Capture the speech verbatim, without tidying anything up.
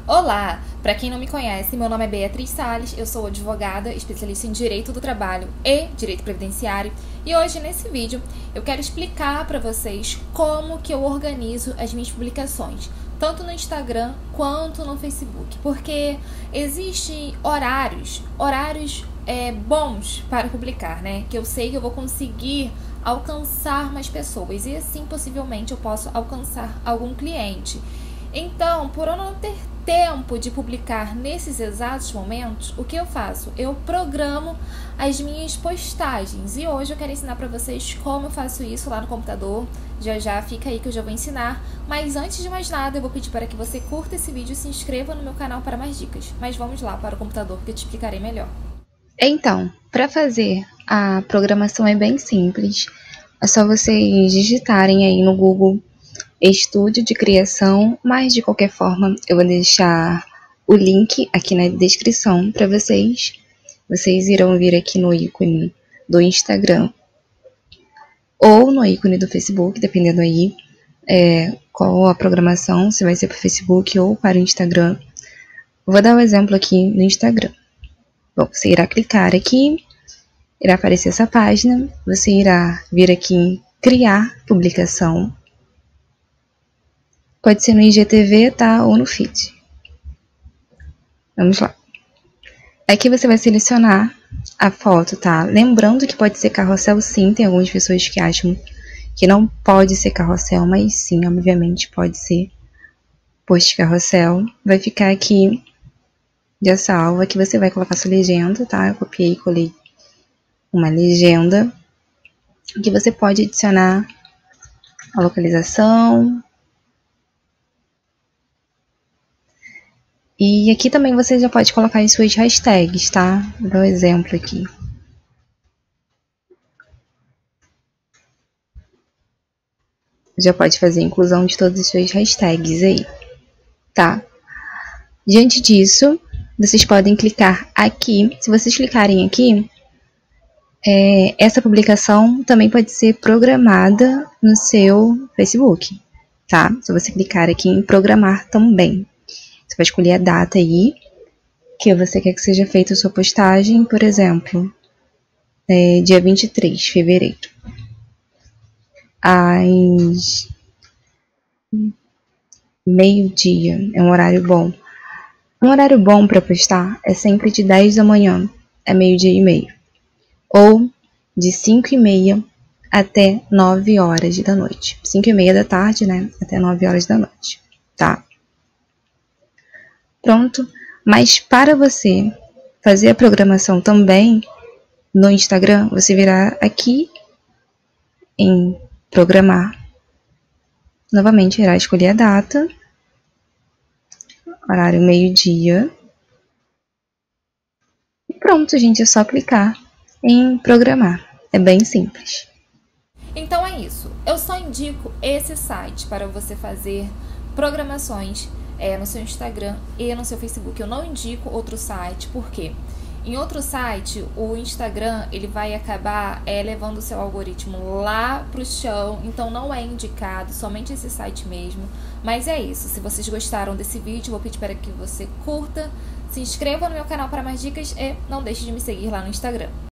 Olá! Para quem não me conhece, meu nome é Beatriz Salles, eu sou advogada, especialista em Direito do Trabalho e Direito Previdenciário, e hoje nesse vídeo eu quero explicar para vocês como que eu organizo as minhas publicações, tanto no Instagram quanto no Facebook, porque existem horários, horários é, bons para publicar, né? Que eu sei que eu vou conseguir alcançar mais pessoas e assim possivelmente eu posso alcançar algum cliente. Então, por eu não ter tempo de publicar nesses exatos momentos, o que eu faço? Eu programo as minhas postagens e hoje eu quero ensinar para vocês como eu faço isso lá no computador. Já já fica aí que eu já vou ensinar, mas antes de mais nada eu vou pedir para que você curta esse vídeo e se inscreva no meu canal para mais dicas. Mas vamos lá para o computador que eu te explicarei melhor. Então, para fazer a programação é bem simples, é só vocês digitarem aí no Google Estúdio de Criação, mas de qualquer forma eu vou deixar o link aqui na descrição para vocês. Vocês irão vir aqui no ícone do Instagram ou no ícone do Facebook, dependendo aí é, qual a programação, se vai ser para o Facebook ou para o Instagram. Vou dar um exemplo aqui no Instagram. Bom, você irá clicar aqui, irá aparecer essa página, você irá vir aqui em Criar Publicação. Pode ser no I G T V, tá? Ou no feed. Vamos lá. Aqui você vai selecionar a foto, tá? Lembrando que pode ser carrossel sim, tem algumas pessoas que acham que não pode ser carrossel, mas sim, obviamente pode ser post carrossel. Vai ficar aqui já salva, aqui você vai colocar sua legenda, tá? Eu copiei e colei uma legenda. Aqui você pode adicionar a localização. E aqui também você já pode colocar as suas hashtags, tá? Vou dar um exemplo aqui. Já pode fazer a inclusão de todas as suas hashtags aí, tá? Diante disso, vocês podem clicar aqui. Se vocês clicarem aqui, é, essa publicação também pode ser programada no seu Facebook, tá? Se você clicar aqui em programar também. Você vai escolher a data aí que você quer que seja feita a sua postagem, por exemplo, é, dia vinte e três de fevereiro. Às meio-dia, é um horário bom. Um horário bom para postar é sempre de dez da manhã a meio-dia e meio. Ou de cinco e meia até nove horas da noite. cinco e meia da tarde, né? Até nove horas da noite, tá? Pronto, mas para você fazer a programação também no Instagram, você virá aqui em programar. Novamente, irá escolher a data, horário meio-dia. E pronto, gente, é só clicar em programar. É bem simples. Então é isso, eu só indico esse site para você fazer programações É, no seu Instagram e no seu Facebook. Eu não indico outro site, porque em outro site, o Instagram ele vai acabar é, levando o seu algoritmo lá pro chão, então não é indicado, somente esse site mesmo. Mas é isso, se vocês gostaram desse vídeo, vou pedir para que você curta, se inscreva no meu canal para mais dicas e não deixe de me seguir lá no Instagram.